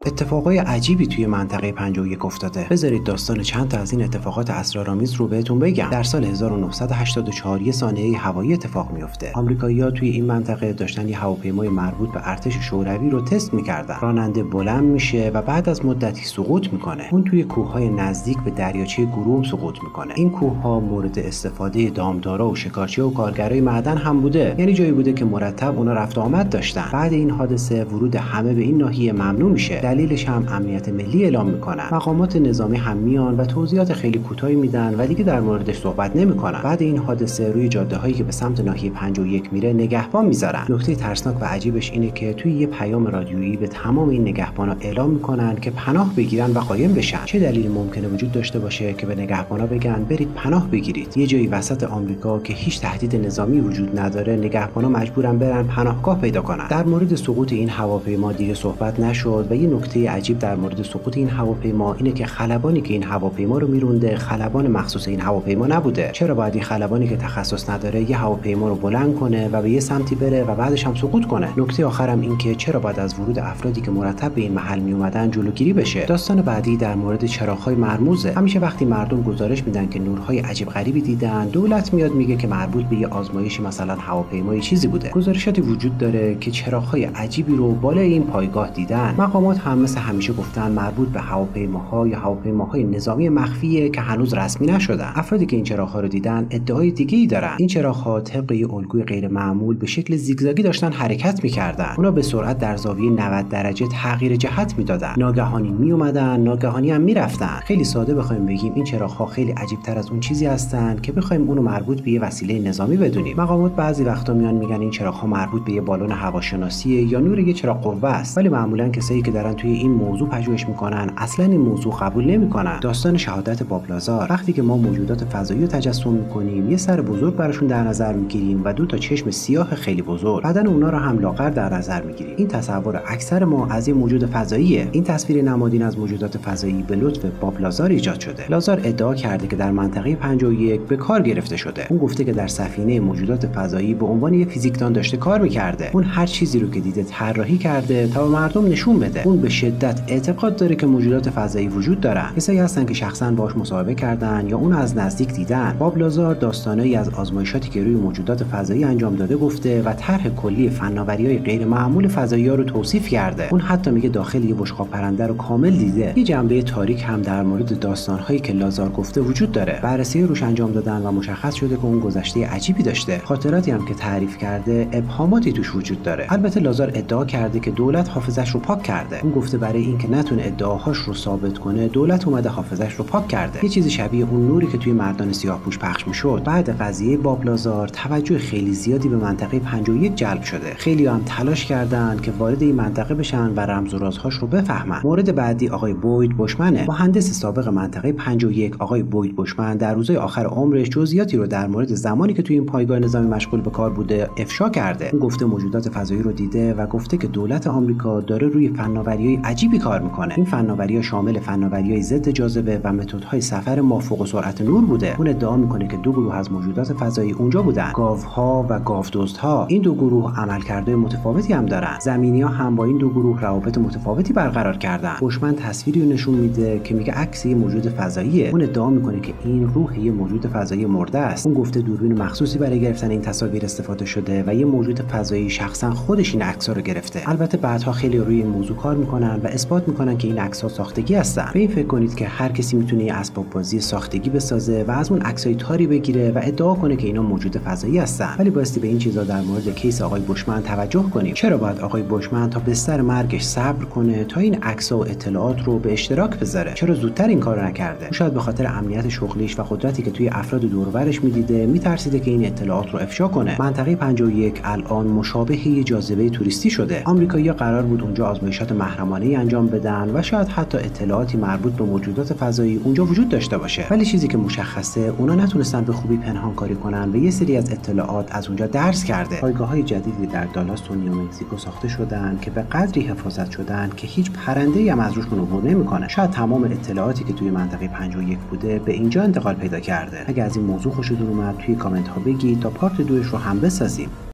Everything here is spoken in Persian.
اتفاقای عجیبی توی منطقه 51 افتاده. بذارید داستان چند تا از این اتفاقات اسرارآمیز رو بهتون بگم. در سال 1984 یه سانحه هوایی اتفاق میفته. آمریکایی‌ها توی این منطقه داشتن یه هواپیمای مربوط به ارتش شوروی رو تست می‌کردن. راننده بلند میشه و بعد از مدتی سقوط میکنه. اون توی کوههای نزدیک به دریاچه گروم سقوط میکنه. این کوه‌ها مورد استفاده دامدارا و شکارچی‌ها و کارگرای معدن هم بوده. یعنی جایی بوده که مرتب اونا رفت و آمد داشتن. بعد این حادثه ورود همه به این ناحیه ممنوع میشه. دلیلش هم امنیت ملی اعلام میکنن. مقامات نظامی هم میان و توضیحات خیلی کوتاهی میدن و دیگه در موردش صحبت نمیکنن. بعد این حادثه روی جاده‌هایی که به سمت ناحیه 51 میره نگهبان میذارن. نکته ترسناک و عجیبش اینه که توی یه پیام رادیویی به تمام این نگهبانا اعلام میکنن که پناه بگیرن و قایم بشن. چه دلیلی ممکنه وجود داشته باشه که به نگهبانا بگن برید پناه بگیرید؟ یه جایی وسط آمریکا که هیچ تهدید نظامی وجود نداره، نگهبانا مجبورن برن پناهگاه پیدا کنن. در مورد سقوط این هواپیما دیگه صحبت نشد و یه نکته عجیب در مورد سقوط این هواپیما اینه که خلبانی که این هواپیما رو میرونده خلبان مخصوص این هواپیما نبوده. چرا باید این خلبانی که تخصص نداره یه هواپیما رو بلند کنه و به یه سمتی بره و بعدش هم سقوط کنه؟ نکته آخرم این که چرا باید از ورود افرادی که مرتب به این محل می اومدن جلوگیری بشه؟ داستان بعدی در مورد چراغ‌های مرموزه. همیشه وقتی مردم گزارش میدن که نورهای عجیب غریبی دیدن، دولت میاد میگه که مربوط به یه آزمایش مثلا هواپیمایی چیزی بوده. گزارشاتی وجود داره که چراغ‌های عجیبی رو بالای این پایگاه دیدن. مقامات هم مثل همیشه گفتن مربوط به هواپیماها یا هواپیماهای نظامی مخفیه که هنوز رسمی نشدن. افرادی که این چراغ‌ها رو دیدن ادعای دیگه‌ای دارن. این چراغ‌ها طبق یه الگوی غیر معمول به شکل زیگزاگی داشتن حرکت می‌کردن. اونا به سرعت در زاویه 90 درجه تغییر جهت میدادن. ناگهانی میومدن، ناگهانی هم میرفتن. خیلی ساده بخوایم بگیم این چراغ‌ها خیلی عجیب‌تر از اون چیزی هستن که بخوایم اونو مربوط به یه وسیله نظامی بدونیم. مقامات بعضی وقتا میان میگن این چراغ‌ها مربوط به یه بالون هواشناسیه یا نور یه چراغ قوه است. ولی معمولاً کسایی که دارن توی این موضوع پژوهش میکنن اصلا این موضوع قبول نمیکنن. داستان شهادت باب لازار، وقتی که ما موجودات فضایی رو تجسم میکنیم یه سر بزرگ براشون در نظر میگیریم و دو تا چشم سیاه خیلی بزرگ، بدن اونا رو هم لاغر در نظر میگیریم. این تصور اکثر ما از این موجود فضاییه. این تصویر نمادین از موجودات فضایی به لطف باب لازار ایجاد شده. لازار ادعا کرده که در منطقه 51 به کار گرفته شده. اون گفته که در سفینه موجودات فضایی به عنوان یه فیزیکدان داشته کار میکرده. اون هر چیزی رو که دیده طراحی کرده تا به مردم نشون بده. اون به شدت اعتقاد داره که موجودات فضایی وجود دارن. کسایی هستن که شخصا باهاش مصاحبه کردن یا اون از نزدیک دیدن. باب لازار داستانایی از آزمایشاتی که روی موجودات فضایی انجام داده گفته و طرح کلی فناوری‌های غیر معمول فضایی‌ها رو توصیف کرده. اون حتی میگه داخل یه بشقاب پرنده رو کامل دیده. یه جنبه تاریک هم در مورد داستان‌هایی که لازار گفته وجود داره. بررسی روش انجام دادن و مشخص شده که اون گذشته عجیبی داشته. خاطراتی هم که تعریف کرده ابهاماتی توش وجود داره. البته لازار ادعا کرده که دولت حافظش رو پاک کرده. اون گفته برای اینکه نتونه ادعاهاش رو ثابت کنه دولت اومده حافظش رو پاک کرده. یه چیزی شبیه اون نوری که توی مردان سیاه‌پوش پخش میشد. بعد قضیه باب لازار توجه خیلی زیادی به منطقه 51 جلب شده. خیلی هم تلاش کردن که وارد این منطقه بشن و رمز و رازهاش رو بفهمن. مورد بعدی آقای بوید بوشمنه. مهندس سابق منطقه 51 آقای بوید بوشمن در روزهای آخر عمرش جزئیاتی رو در مورد زمانی که توی این پایگاه نظامی مشغول به کار بوده افشا کرده. اون گفته موجودات فضایی رو دیده و گفته که دولت آمریکا داره روی فناوری‌های عجیبی کار میکنه. این فناوری‌ها شامل فناوری‌های ضد جاذبه و متدهای سفر مافوق سرعت نور بوده. اون ادعا میکنه که دو گروه از موجودات فضایی اونجا بودن، گاوها و گاودزدها. این دو گروه عملکردهای متفاوتی هم دارن. زمینی‌ها هم با این دو گروه روابط متفاوتی برقرار کردن. بوشمن تصویری رو نشون میده که میگه عکس یه موجود فضاییه. اون ادعا میکنه که این روح یه موجود فضایی مرده است. اون گفته دوربین مخصوصی برای گرفتن این تصاویر استفاده شده و یه موجود فضایی شخصا خودش این عکس‌ها رو گرفته. البته بعدها خیلی روی این موضوع کار میکنن و اثبات میکنن که این عکس‌ها ساختگی هستن. به این فکر کنید که هر کسی میتونه یه اسباب بازی ساختگی بسازه و از اون عکسای تاری بگیره و ادعا کنه که اینا موجود فضایی هستن. ولی بایستی به این چیزا در مورد کیس آقای بوشمن توجه کنیم. چرا باید آقای بوشمن تا بستر مرگش صبر کنه تا این عکس‌ها و اطلاعات رو به اشتراک بذاره؟ چرا زودتر این کارو نکرده؟ شاید به خاطر امنیت شغلیش و قدرتی که توی افراد دور و برش میدیده میترسیده که این اطلاعات رو افشا کنه. منطقه 51 الان مشابه یه جاذبه توریستی شده. آمریکایی‌ها قرار بود اونجا آزمایشات محرمانه‌ای انجام بدن و شاید حتی اطلاعاتی مربوط به موجودات فضایی اونجا وجود داشته باشه. ولی چیزی که مشخصه اونا نتونستن به خوبی پنهانکاری کنن و یه سری از اطلاعات از اونجا درس کرده. پایگاه‌های جدیدی در دالاس و نیومکزیکو ساخته شدن که به قدری حفاظت شدن که هیچ پرنده‌ای هم از روشون عبور نمی‌کنه. شاید تمام اطلاعاتی که توی منطقه 51 بوده به اینجا انتقال پیدا کرده. اگه از این موضوع خوشتون اومد توی کامنت ها بگید تا پارت 2 رو هم بسازیم.